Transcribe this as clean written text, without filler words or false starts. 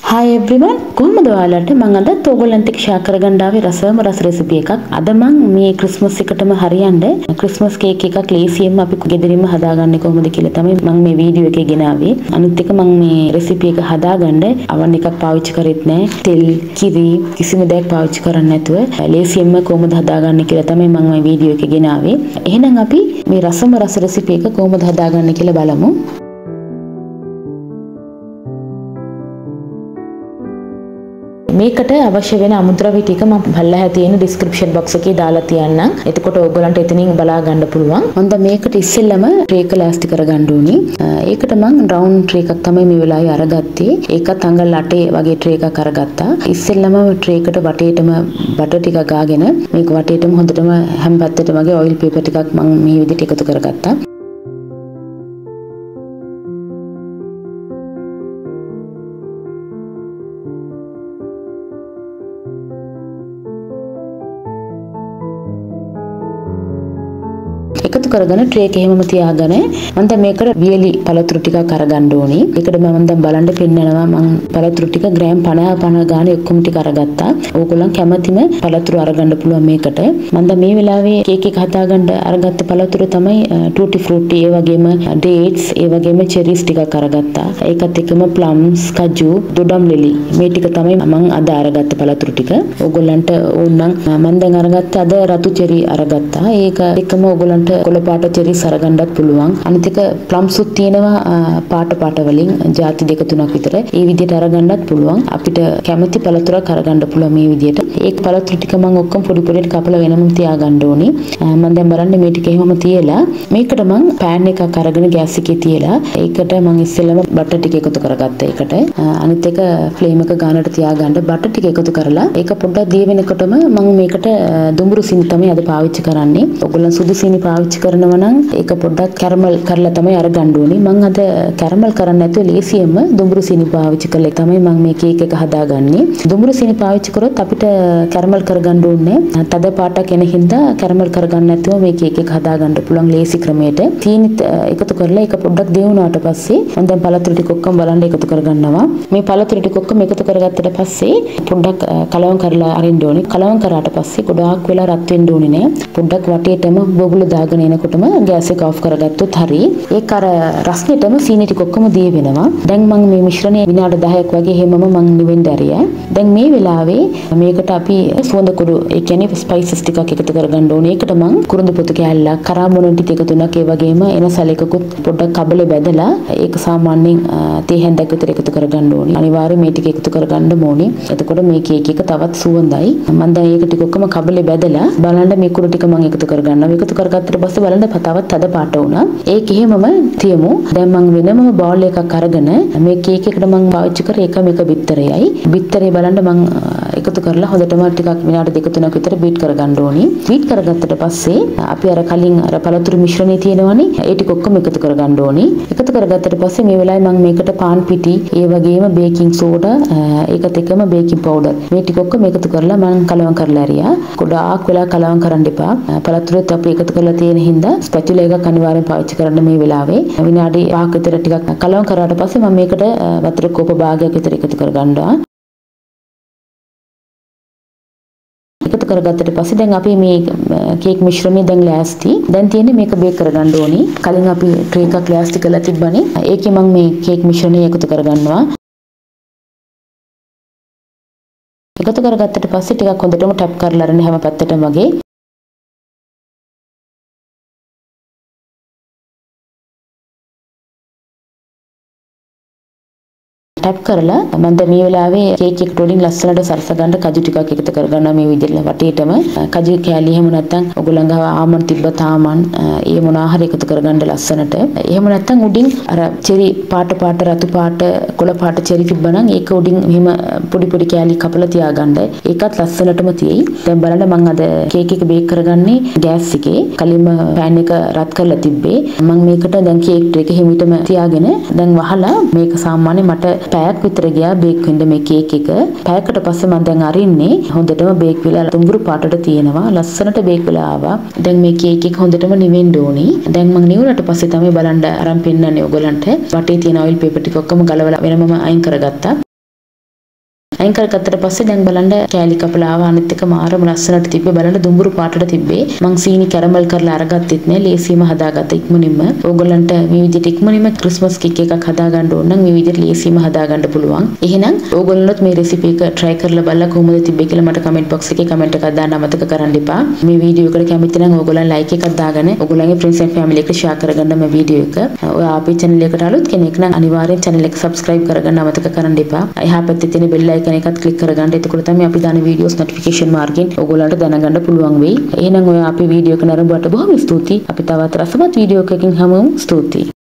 Hi everyone, කොහොමද ඔයාලට මම අද ඔයගොල්ලන්ට ෂෙයා කරගන්න ආවේ රසම රස රෙසිපි එකක්. අද මම මේ ක්‍රිස්මස් එකටම හරියන්න ක්‍රිස්මස් කේක් එකක් ලේසියෙන්ම අපි ගෙදරින්ම හදාගන්නේ කොහොමද කියලා තමයි මම මේ වීඩියෝ එකේ ගෙනාවේ. අනිත් එක මම මේ රෙසිපි එක හදාගන්න අවන් එකක් පාවිච්චි කරෙත් නැහැ. තෙල්, කිරි කිසිම දෙයක් පාවිච්චි කරන්නේ නැතුව ලේසියෙන්ම කොහොමද හදාගන්නේ කියලා තමයි මම මේ වීඩියෝ එකේ ගෙනාවේ. එහෙනම් අපි මේ රසම රස රෙසිපි එක කොහොමද හදාගන්නේ කියලා බලමු. මේකට අවශ්‍ය වෙන අමුද්‍රව්‍ය ටික මම පල්ලෙහා තියෙන description box එකේ දාලා තියන්නම්. එතකොට ඔයගොල්ලන්ට එතනින් බලා ගන්න පුළුවන්. මම දැන් මේකට ඉස්සෙල්ලම ට්‍රේ එක ලෑස්ති කරගන්න ඕනි. ඒකට මම රවුන්ඩ් ට්‍රේ එකක් තමයි මේ වෙලාවේ අරගත්තේ. ඒකත් අඟල් 8 වගේ ට්‍රේ එකක් අරගත්තා. ඉස්සෙල්ලම ට්‍රේ එකට වටේටම බටර් ටිකක් ගාගෙන මේක වටේටම හොඳටම හැම පැත්තටම වගේ ඔයිල් පේපර් ටිකක් මම මේ විදිහට එකතු කරගත්තා. එකතු කරගෙන ට්‍රේ එක එහෙමම තියාගෙන මම දැන් මේකට වියලි පළතුරු ටිකක් අරගන්න ඕනි. ඒකට මම දැන් බලන්න පෙන්නනවා මම පළතුරු ටික ග්‍රෑම් 50 ගානේ ඔක්කොම ටික අරගත්තා. ඕගොල්ලන් කැමතිම පළතුරු අරගන්න පුළුවන් මේකට. මම දැන් මේ වෙලාවේ කේක් එක හදාගන්න අරගත්ත පළතුරු තමයි ටූටි ෆෘටි, ඒ වගේම ඩේට්ස්, ඒ වගේම චෙරිස් ටිකක් අරගත්තා. ඒකත් එක්කම ප්ලම්ස්, කජු, දොඩම් ලිලි මේ ටික තමයි මම අද අරගත්ත පළතුරු ටික. ඕගොල්ලන්ට ඕන නම් මම දැන් අරගත්ත අද රතු චෙරි අරගත්තා. ඒක එක්කම ඕගොල්ලන්ට කොළ පාට චෙරිස් අරගන්නත් පුළුවන්. අනිත් එක ප්ලම්ස් උත් තියෙනවා පාට වලින් ಜಾති දෙක තුනක් විතර. ඒ විදිහට අරගන්නත් පුළුවන්. අපිට කැමති පළතුරක් අරගන්න පුළුවන් මේ විදිහට. ඒක පළතුරු ටික මම ඔක්කොම පොඩි පොඩියට කපලා වෙනම තියාගන්න ඕනි. මම දැන් බලන්න මේ ටික එහෙමම තියලා මේකට මම පෑන් එකක් අරගෙන ගෑස් එකේ තියලා ඒකට මම ඉස්සෙල්ලම බටර් ටික එකතු කරගත්තා ඒකට. අනිත් එක ෆ්ලේම් එක ගානට තියාගන්න බටර් ටික එකතු කරලා ඒක පොඩ්ඩක් දිය වෙනකොටම මම මේකට දුඹුරු සීනි තමයි අද පාවිච්චි කරන්නේ. ඔයගොල්ලන් සුදු සීනි පාවිච්චි කරනවා නම් ඒක පොඩ්ඩක් කැරමල් කරලා තමයි අරගන්න ඕනේ. මම අද කැරමල් කරන්නේ නැතුව ලේසියෙන්ම දුඹුරු සීනි පාවිච්චි කරලා තමයි මම මේ කේක් එක හදාගන්නේ. දුඹුරු සීනි පාවිච්චි කරොත් අපිට කැරමල් කරගන්න ඕනේ. තද පාටක් එන හින්දා කැරමල් කරගන්න නැතුව මේ කේක් එක හදාගන්න පුළුවන් ලේසි ක්‍රමයට. සීනිත් එකතු කරලා ඒක පොඩ්ඩක් දියුණාට පස්සේ මම දැන් පළතුරු ටික ඔක්කොම බලන්න එකතු කරගන්නවා. මේ පළතුරු ටික ඔක්කොම එකතු කරගත්තට පස්සේ පොඩ්ඩක් කලවම් කරලා අරින්න ඕනේ. කලවම් කරාට පස්සේ ගොඩාක් වෙලා රත් වෙන්න ඕනේ නෑ. පොඩ්ඩක් වටේටම බබුළු දාගෙන එනකොටම ගෑස් එක ඔෆ් කරගත්තොත් හරි. ඒක අර රස්නෙටම සීනි ටික ඔක්කොම දී වෙනවා. දැන් මම මේ මිශ්‍රණය විනාඩි 10ක් වගේ හැමම මම නිවෙන්න ඇරියා. දැන් මේ වෙලාවේ මේකට අපි සුවඳ කුඩු ඒ කියන්නේ ස්පයිසස් ටිකක් එකතු කරගන්න ඕනේ. ඒකට මම කුරුඳු පොතු කෑල්ලක්, කරාමුණු ටික තුනක්, ඒ වගේම එන සැලකකුත් පොඩ්ඩක් කබලේ බැදලා ඒක සාමාන්‍යයෙන් තේ හැන්දක් විතර එකතු කරගන්න ඕනේ. අනිවාර්යයෙන් මේ ටික එකතු කරගන්න ඕනේ. එතකොට මේ කේක් එක තවත් සුවඳයි. මම දැන් ඒක ටික ඔක්කොම කබලේ බැදලා බලන්න මේ කුඩු ටික මම එකතු කරගන්නවා. එකතු කරගත්තට පස්සේ බලන්න තවත් තද පාට වුණා. ඒක එහෙමම තියමු. දැන් මම වෙනම බෝල් එකක් අරගෙන මේ කේක් එකට මම පාවිච්චි කරේ එකම එක බිත්තරයයි. බිත්තරේ බලන්න මම එකතු කරලා හොඳටම ටිකක් විනාඩි දෙක තුනක් විතර බීට් කරගන්න ඕනි. බීට් කරගත්තට පස්සේ අපි අර කලින් අර පළතුරු මිශ්‍රණය තියෙනවනේ ඒ ටික ඔක්කොම එකතු කරගන්න ඕනි. එකතු කරගත්තට පස්සේ මේ වෙලාවේ මම මේකට පාන් පිටි, ඒ වගේම බේකින් සෝඩා, ඒකත් එක්කම බේකින් පවුඩර් මේ ටික ඔක්කොම එකතු කරලා මම කලවම් කරලා ඇරියා. ගොඩාක් වෙලා කලවම් කරන්න එපා. පළතුරුත් අපි එකතු කරලා තියෙන හින්දා ස්පැචුලා එකක් අනිවාර්යෙන් පාවිච්චි කරන්න මේ වෙලාවේ. විනාඩි 5ක විතර ටිකක් කලවම් කරාට පස්සේ මම මේකට වතුර කෝප භාගයක් විතර එකතු කරගන්නවා. එකතු කරගත්තට පස්සේ දැන් අපි මේ කේක් මිශ්‍රණය දැන් ලෑස්ති. දැන් තියෙන්නේ මේක බේක් කරගන්න ඕනි. කලින් අපි ට්‍රේ එකක් ලෑස්ති කරලා තිබ්බනේ. ඒකේ මම මේ කේක් මිශ්‍රණය එකතු කරගන්නවා. එකතු කරගත්තට පස්සේ ටිකක් හොඳටම ටැප් කරලා අරගෙන හැම පැත්තටම වගේ ටැප් කරලා මම දැන් මේ වෙලාවේ කේක් එකට උඩින් ලස්සනට සරස ගන්න කජු ටිකක් එකතු කරගන්නවා මේ විදිහට වටේටම. කජු කෑලි එහෙම නැත්නම් ඔයගොල්ලන් ගාව ආමන් තිබ්බත් ආමන් ඒ මොනවා හරි එකතු කරගන්න ලස්සනට. එහෙම නැත්නම් උඩින් අර චෙරි පාට රතු පාට කොළ පාට චෙරි තිබ්බනම් ඒක උඩින් මෙහෙම පොඩි පොඩි කෑලි කපලා තියාගන්න. ඒකත් ලස්සනටම තියෙයි. දැන් බලන්න මම අද කේක් එක බේක් කරගන්නේ ගෑස් එකේ. කලින්ම පෑන් එක රත් කරලා තිබ්බේ. මම මේකට දැන් කේක් ට්‍රේ එක හිමිටම තියාගෙන දැන් වහලා මේක සාමාන්‍ය මට පැයක් විතර ගියා බේක් වෙන්න මේ කේක් එක. පැයකට පස්සේ මම දැන් අරින්නේ හොඳටම බේක් වෙලා තුඹුරු පාටට තියෙනවා. ලස්සනට බේක් වෙලා ආවා. දැන් මේ කේක් එක හොඳටම නිවෙන්න ඕනි. දැන් මම නිවුණට පස්සේ තමයි බලන්න අරන් පෙන්නන්නේ ඔයගලන්ට. වටේ තියෙන ඔයිල් පේපර් ටික ඔක්කොම ගලවලා වෙනමම අයින් කරගත්තා. අයින් කරගත්තට පස්සේ දැන් බලන්න කෑලි කපලා ආව අනිත් එක මාරම ලස්සනට තිබ්බේ බලන්න දුඹුරු පාටට තිබ්බේ. මං සීනි කැරමල් කරලා අරගත්තෙත් නෑ ලේසියම හදාගත්ත ඉක්මනින්ම. ඕගොල්ලන්ට මේ විදිහට ඉක්මනින්ම ක්‍රිස්මස් කේක් එකක් හදාගන්න ඕන නම් මේ විදිහට ලේසියම හදාගන්න පුළුවන්. එහෙනම් ඕගොල්ලොත් මේ රෙසිපි එක try කරලා බලලා කොහොමද තිබ්බේ කියලා මට comment box එකේ comment එකක් දාන්න අමතක කරන්න එපා. මේ වීඩියෝ එකට කැමති නම් ඕගොල්ලන් like එකක් දාගෙන ඕගොල්ලන්ගේ friends and family එකට share කරගන්න මේ වීඩියෝ එක. ඔය අපේ channel එකට අලුත් කෙනෙක් නම් අනිවාර්යෙන් channel එක subscribe කරගන්න අමතක කරන්න එපා. එහා පැත්තේ තියෙන bell icon එකත් click කරගන්න. එතකොට තමයි අපි දාන videos notification මාර්ගයෙන් ඕගොල්ලන්ට දැනගන්න පුළුවන් වෙයි. එහෙනම් ඔය අපේ වීඩියෝ එක නරඹුවට බොහොම ස්තුතියි. අපි තවත් රසවත් වීඩියෝ එකකින් හමුවමු. ස්තුතියි.